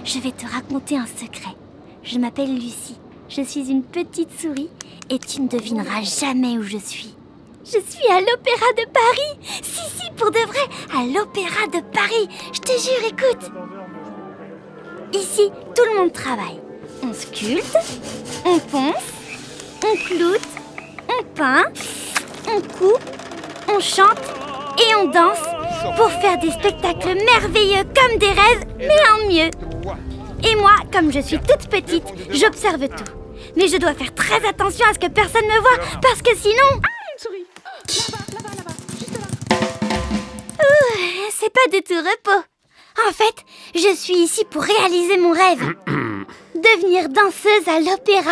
je vais te raconter un secret. Je m'appelle Lucie, je suis une petite souris et tu ne devineras jamais où je suis. Je suis à l'Opéra de Paris. Si, pour de vrai, à l'Opéra de Paris. Je te jure, écoute. Ici, tout le monde travaille. On sculpte, on ponce, on cloute, on peint, on coupe, on chante et on danse pour faire des spectacles merveilleux comme des rêves, mais en mieux. Et moi, comme je suis toute petite, j'observe tout. Mais je dois faire très attention à ce que personne me voie, parce que sinon... Ah, une souris! Là-bas, juste là. C'est pas du tout repos. En fait, je suis ici pour réaliser mon rêve. Devenir danseuse à l'opéra.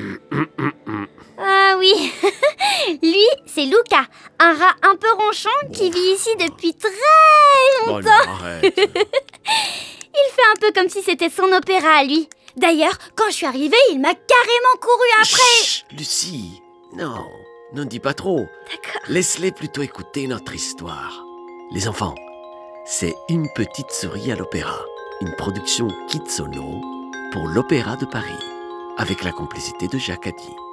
Ah oui, lui, c'est Luca, un rat un peu ronchon qui vit ici depuis très longtemps. Oh non, arrête. Il fait un peu comme si c'était son opéra à lui. D'ailleurs, quand je suis arrivée, il m'a carrément couru après. Chut, Lucie, non, n'en dis pas trop. D'accord. Laisse-les plutôt écouter notre histoire. Les enfants, c'est Une petite souris à l'opéra, une production Kids Ono pour l'Opéra de Paris, avec la complicité de Jacques Addy.